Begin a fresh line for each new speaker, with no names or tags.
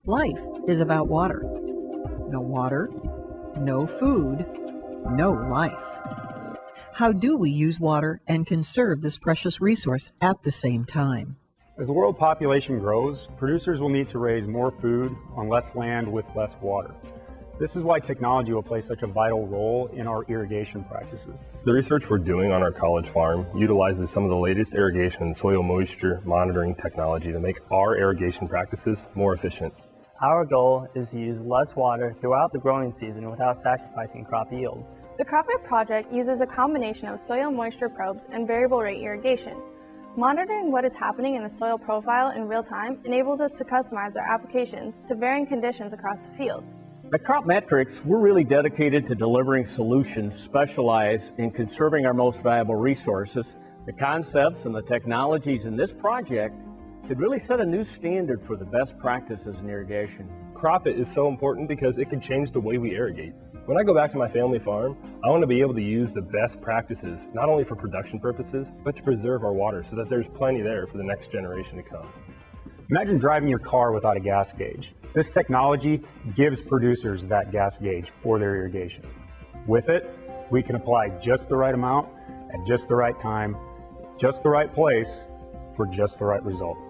Life is about water. No water, no food, no life. How do we use water and conserve this precious resource at the same time?
As the world population grows, producers will need to raise more food on less land with less water. This is why technology will play such a vital role in our irrigation practices.
The research we're doing on our college farm utilizes some of the latest irrigation and soil moisture monitoring technology to make our irrigation practices more efficient.
Our goal is to use less water throughout the growing season without sacrificing crop yields.
The CropMate project uses a combination of soil moisture probes and variable rate irrigation. Monitoring what is happening in the soil profile in real time enables us to customize our applications to varying conditions across the field.
At CropMetrics, we're really dedicated to delivering solutions specialized in conserving our most valuable resources. The concepts and the technologies in this project could really set a new standard for the best practices in irrigation.
CropIt is so important because it can change the way we irrigate. When I go back to my family farm, I want to be able to use the best practices, not only for production purposes, but to preserve our water so that there's plenty there for the next generation to come.
Imagine driving your car without a gas gauge. This technology gives producers that gas gauge for their irrigation. With it, we can apply just the right amount at just the right time, just the right place for just the right result.